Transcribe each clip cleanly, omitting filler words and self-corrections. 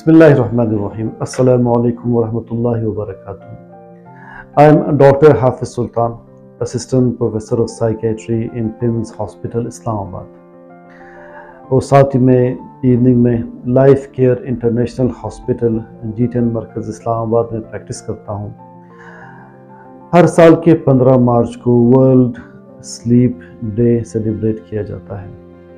Bismillahirrahmanirrahim. Assalamu alaikum wa rahmatullahi wa barakatuh. I am Dr. Hafiz Sultan, Assistant Professor of Psychiatry in PIMS Hospital, Islamabad. और साथ ही में evening में life care international hospital G10 मरकज़ इस्लामाबाद में practice करता हूँ। हर साल के 15 मार्च को वर्ल्ड स्लीप डे सेलिब्रेट किया जाता है।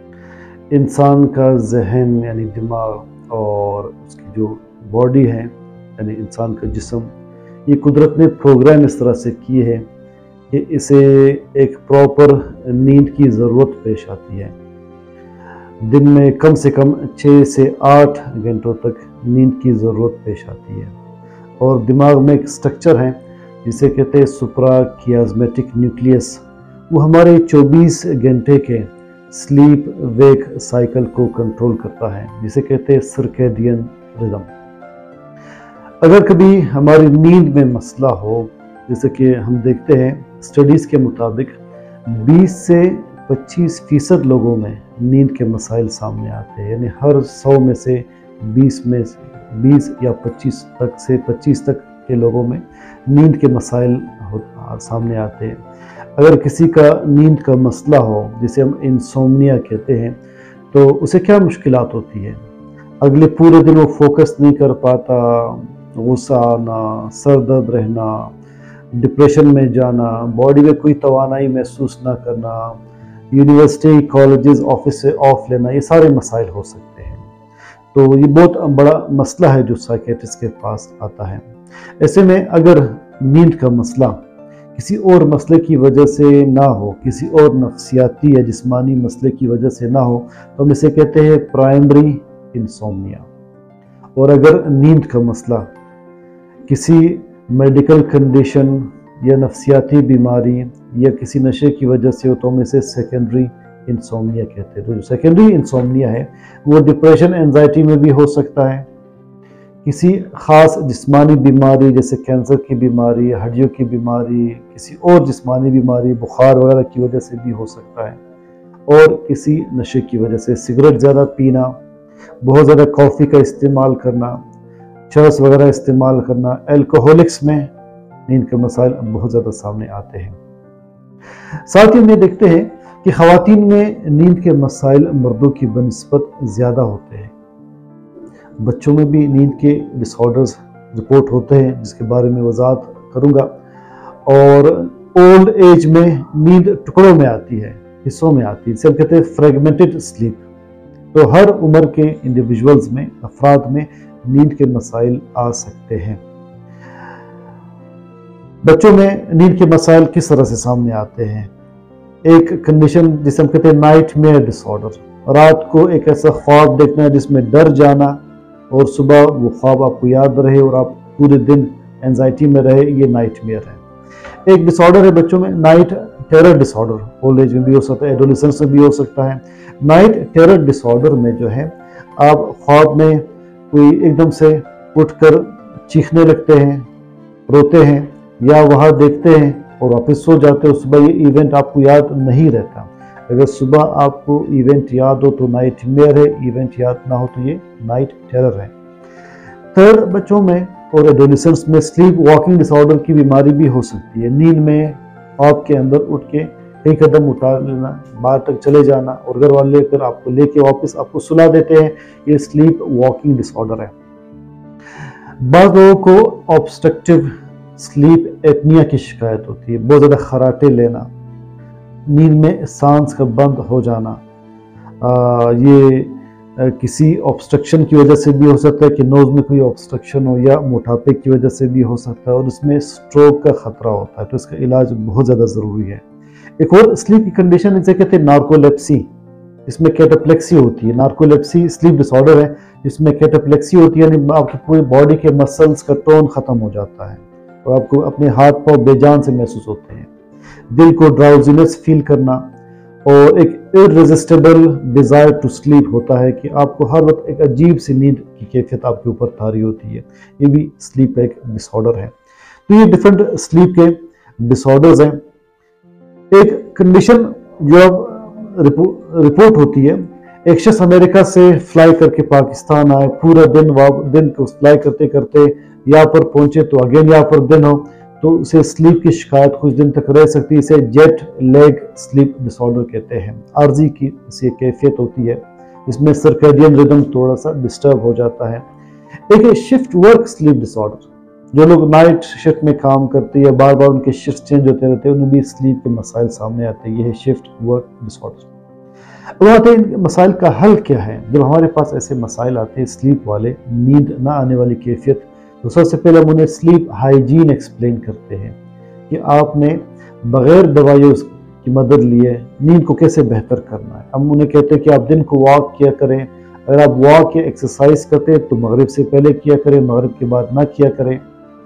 इंसान का जहन यानी दिमाग और उसकी जो बॉडी है यानी इंसान का जिस्म, ये कुदरत ने प्रोग्राम इस तरह से किए हैं कि इसे एक प्रॉपर नींद की ज़रूरत पेश आती है। दिन में कम से कम 6 से 8 घंटों तक नींद की ज़रूरत पेश आती है। और दिमाग में एक स्ट्रक्चर है जिसे कहते हैं सुप्रा कियास्मेटिक न्यूक्लियस, वो हमारे 24 घंटे के स्लीप वेक साइकिल को कंट्रोल करता है, जिसे कहते हैं सर्केडियन रिदम। अगर कभी हमारी नींद में मसला हो, जैसे कि हम देखते हैं स्टडीज़ के मुताबिक 20 से 25% लोगों में नींद के मसाइल सामने आते हैं, यानी हर 100 में से 20 या 25 तक के लोगों में नींद के मसाइल सामने आते हैं। अगर किसी का नींद का मसला हो, जिसे हम इंसोम्निया कहते हैं, तो उसे क्या मुश्किलात होती है? अगले पूरे दिन वो फोकस नहीं कर पाता, गुस्सा आना, सर दर्द रहना, डिप्रेशन में जाना, बॉडी में कोई तवानाई महसूस ना करना, यूनिवर्सिटी कॉलेजेस ऑफिस से ऑफ लेना, ये सारे मसाइल हो सकते हैं। तो ये बहुत बड़ा मसला है जो साइकियाट्रिस्ट के पास आता है। ऐसे में अगर नींद का मसला किसी और मसले की वजह से ना हो, किसी और नफ्सियाती या जिस्मानी मसले की वजह से ना हो, तो हम इसे कहते हैं प्राइमरी इंसोम्निया। और अगर नींद का मसला किसी मेडिकल कंडीशन या नफ्सियाती बीमारी या किसी नशे की वजह से हो, तो हम इसे सेकेंडरी इंसोम्निया कहते हैं। तो जो सेकेंडरी इंसोम्निया है वो डिप्रेशन एंजाइटी में भी हो सकता है, किसी ख़ास जिस्मानी बीमारी जैसे कैंसर की बीमारी, हड्डियों की बीमारी, किसी और जिस्मानी बीमारी, बुखार वगैरह की वजह से भी हो सकता है, और किसी नशे की वजह से, सिगरेट ज़्यादा पीना, बहुत ज़्यादा कॉफ़ी का इस्तेमाल करना, चरस वगैरह इस्तेमाल करना, अल्कोहलिक्स में नींद के मसाइल बहुत ज़्यादा सामने आते हैं। साथ ही में देखते हैं कि ख़वातीन में नींद के मसाइल मर्दों की बनिस्बत ज़्यादा होते हैं। बच्चों में भी नींद के डिसऑर्डर्स रिपोर्ट होते हैं, जिसके बारे में वजाहत करूँगा। और ओल्ड एज में नींद टुकड़ों में आती है, हिस्सों में आती है, जिसे हम कहते हैं फ्रेगमेंटेड स्लीप। तो हर उम्र के इंडिविजुअल्स में, अफराद में नींद के मसाइल आ सकते हैं। बच्चों में नींद के मसाइल किस तरह से सामने आते हैं? एक कंडीशन जिसे हम कहते हैं नाइट मेयर डिसऑर्डर, रात को एक ऐसा ख्वाब देखना जिसमें डर जाना और सुबह वो ख्वाब आपको याद रहे और आप पूरे दिन एंजाइटी में रहे, ये नाइट मेयर है। एक डिसऑर्डर है बच्चों में night terror disorder, old age में भी हो सकता है, एडोलेसेंस में भी हो सकता है। नाइट टेरर डिसऑर्डर में जो है, आप ख्वाब में कोई एकदम से उठकर चीखने लगते हैं, रोते हैं, या वहाँ देखते हैं और वापस सो जाते हो। सुबह ये इवेंट आपको याद नहीं रहता। अगर सुबह आपको इवेंट याद हो तो नाइट मेयर है, इवेंट याद ना हो तो ये नाइट टेरर है। थर्ड, बच्चों में और एडोलेसेंट्स में स्लीप वॉकिंग डिसऑर्डर की बीमारी भी हो सकती है। नींद में आपके अंदर उठ के कई कदम उठा लेना, बाहर तक चले जाना, और घर वाले फिर आपको लेके वापस आपको सुला देते हैं, ये स्लीप वॉकिंग डिसऑर्डर है। बाद लोगों को ऑब्स्ट्रक्टिव स्लीप एपनिया की शिकायत होती है, बहुत ज़्यादा खराटे लेना, नींद में सांस का बंद हो जाना। ये किसी ऑब्स्ट्रक्शन की वजह से भी हो सकता है कि नोज़ में कोई ऑब्स्ट्रक्शन हो, या मोटापे की वजह से भी हो सकता है, और इसमें स्ट्रोक का खतरा होता है, तो इसका इलाज बहुत ज़्यादा ज़रूरी है। एक और स्लीप की कंडीशन इसे कहते हैं नार्कोलेप्सी, इसमें कैटाप्लेक्सी होती है। नार्कोलेप्सी स्लीप डिसऑर्डर है जिसमें कैटाप्लेक्सी होती है, यानी आपकी पूरी बॉडी के मसल्स का टोन ख़त्म हो जाता है और आपको अपने हाथ पाँव बेजान से महसूस होते हैं। दिल को ड्राउजीनेस फील करना और एक इररेजिस्टेबल डिज़ायर टू स्लीप होता है कि आपको हर वक्त एक अजीब सी नींद की कैफियत आपके ऊपर तारी होती है, ये भी स्लीप एक डिसऑर्डर है। तो ये डिफरेंट स्लीप के डिसऑर्डर्स हैं। एक कंडीशन जो अब रिपोर्ट होती है ایک شخص امریکہ سے فلائی کر کے پاکستان آئے، پورا دن کو فلائی کرتے کرتے یہاں پر پہنچے تو اگین یہاں پر دن ہو تو اسے سلیپ کی شکایت کچھ دن تک رہ سکتی ہے. اسے jet lag sleep disorder کہتے ہیں. عارضی کی اسے کیفیت ہوتی ہے، اس میں سرکیڈین ردم تھوڑا سا ڈسٹرب ہو جاتا ہے. ایک shift work sleep disorder, جو لوگ نائٹ شفٹ میں کام کرتے ہیں یا بار بار ان کے شفٹ چینج ہوتے رہتے ہیں، انہیں بھی سلیپ کے مسائل سامنے آتے ہیں. یہ ہے شفٹ ورک ڈس آرڈر. اب آتے ہیں مسائل کا حل کیا ہے. جب ہمارے پاس ایسے مسائل آتے ہیں سلیپ والے، نیند نہ آنے والی کیفیت، تو سب سے پہلے ہم انہیں سلیپ ہائیجین ایکسپلین کرتے ہیں کہ آپ نے بغیر دوائیوں کی مدد لیے نیند کو کیسے بہتر کرنا ہے. ہم انہیں کہتے ہیں کہ آپ دن کو واک کیا کریں. اگر آپ واک یا ایکسرسائز کرتے ہیں تو مغرب سے پہلے کیا کریں، مغرب کے بعد نہ کیا کریں.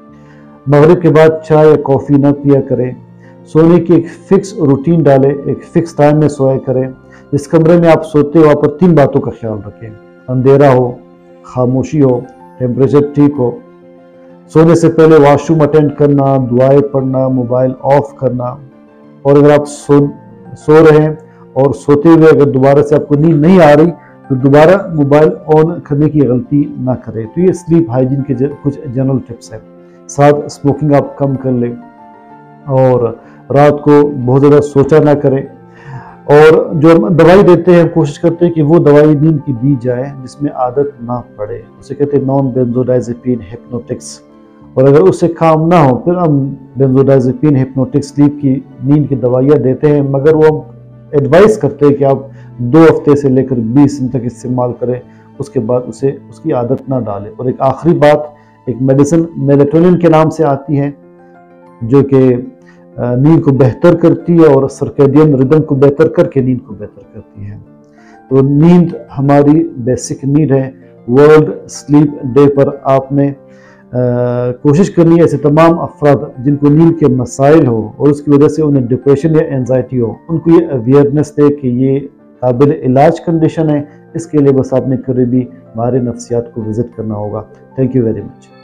مغرب کے بعد چائے یا کافی نہ پیا کریں. سونے کی ایک فکس روٹین ڈالیں، ایک فکس ٹائم میں سویا کریں. جس کمرے میں آپ سوتے ہو وہاں پر 3 باتوں کا خیال رکھیں: اندھیرا ہو، خاموشی ہو، ٹیمپریچر ٹھیک ہو. سونے سے پہلے واش روم اٹینڈ کرنا، دعائیں پڑھنا، موبائل آف کرنا. اور اگر آپ سو رہے ہیں اور سوتے ہوئے اگر دوبارہ سے آپ کو نیند نہیں آ رہی تو دوبارہ موبائل آن کرنے کی غلطی نہ کریں. تو یہ سلیپ ہائیجین کے کچھ جنرل ٹپس ہیں. ساتھ اسموکنگ آپ کم کر لیں اور رات کو بہت زیادہ سوچا نہ کریں. اور جو ہم دوائی دیتے ہیں کوشش کرتے ہیں کہ وہ دوائی نیند کی دی جائے جس میں عادت نہ پڑے. اسے کہتے ہیں نان بینزوڈائزپین ہپنوٹکس. اور اگر اس سے کام نہ ہو پھر ہم بینزوڈائزپین ہپنوٹکس سلیپ کی نیند کی دوائیاں دیتے ہیں، مگر وہ ہم ایڈوائز کرتے ہیں کہ آپ 2 ہفتے سے لے کر 20 دن تک استعمال کریں، اس کے بعد اس کی عادت نہ ڈالیں. اور ایک آخری بات، ایک میڈیسن میلیٹونن کے نام سے آتی ہے جو کہ نیند کو بہتر کرتی ہے اور سرکیڈین ردم کو بہتر کر کے نیند کو بہتر کرتی ہے. تو نیند ہماری بیسک نیڈ ہے. ورلڈ سلیپ ڈے پر آپ نے کوشش کرنی ہے ایسے تمام افراد جن کو نیند کے مسائل ہو اور اس کی وجہ سے انہیں ڈپریشن یا اینزائٹی ہو، ان کو یہ اویئرنیس دے کہ یہ قابل علاج کنڈیشن ہے. اس کے لیے بس آپ نے قریبی ماہر نفسیات کو وزٹ کرنا ہوگا. Thank you very much.